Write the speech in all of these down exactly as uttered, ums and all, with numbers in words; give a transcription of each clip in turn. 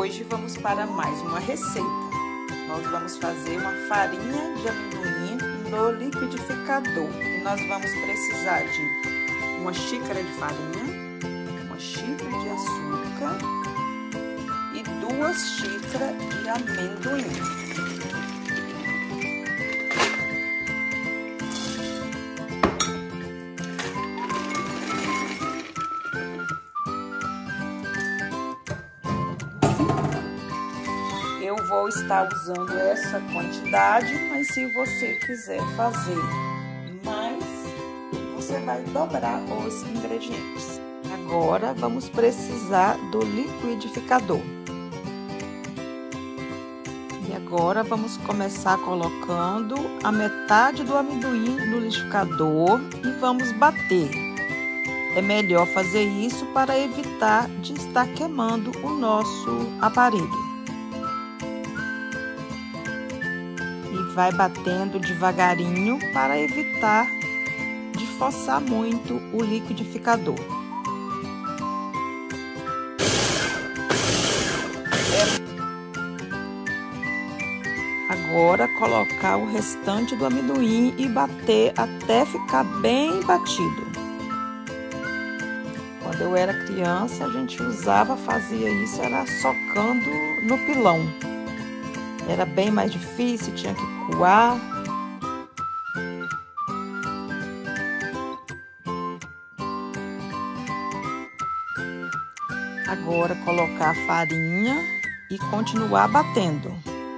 hoje vamos para mais uma receita. Nós vamos fazer uma farinha de amendoim no liquidificador. E nós vamos precisar de uma xícara de farinha, uma xícara de açúcar e duas xícaras de amendoim. Eu vou estar usando essa quantidade, mas se você quiser fazer mais, você vai dobrar os ingredientes. Agora vamos precisar do liquidificador. E agora vamos começar colocando a metade do amendoim no liquidificador e vamos bater. É melhor fazer isso para evitar de estar queimando o nosso aparelho. Vai batendo devagarinho para evitar de forçar muito o liquidificador. Agora colocar o restante do amendoim e bater até ficar bem batido. Quando eu era criança, a gente usava, fazia isso, era socando no pilão. Era bem mais difícil, tinha que coar. Agora colocar a farinha e continuar batendo.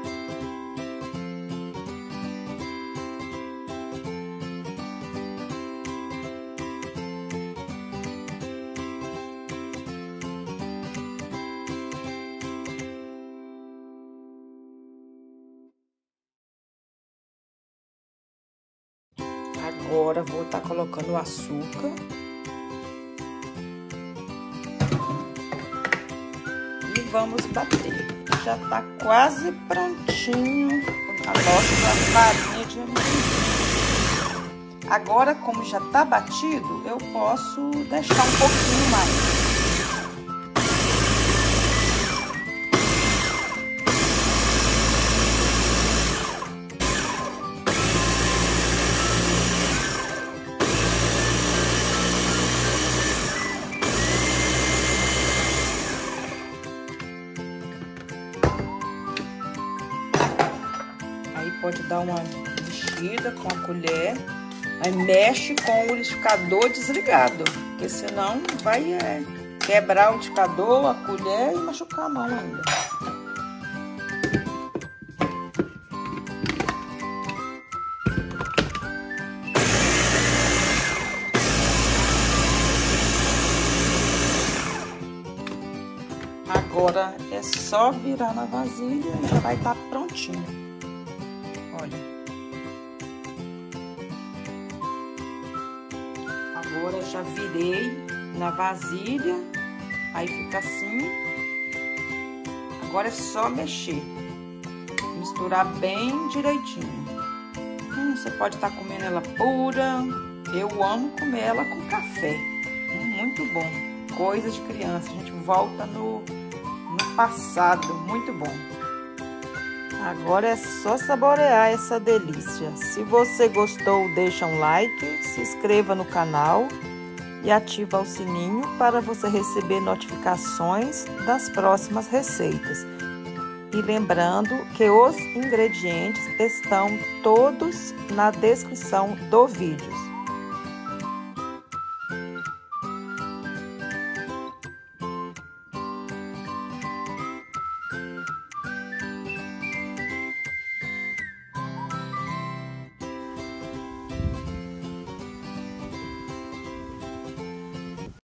Agora vou estar colocando o açúcar. E vamos bater. Já tá quase prontinho a nossa farinha de amendoim. Agora, como já tá batido, eu posso deixar um pouquinho mais. Pode dar uma mexida com a colher, aí mexe com o liquidificador desligado, porque senão vai é, quebrar o liquidificador, a colher e machucar a mão ainda. Agora é só virar na vasilha e já vai estar prontinho. Olha, agora já virei na vasilha, aí fica assim. Agora é só mexer, misturar bem direitinho. Hum, você pode estar comendo ela pura, eu amo comer ela com café, hum, muito bom. Coisa de criança, a gente volta no, no passado, muito bom. Agora é só saborear essa delícia. Se você gostou, deixa um like, se inscreva no canal e ativa o sininho para você receber notificações das próximas receitas. E lembrando que os ingredientes estão todos na descrição do vídeo.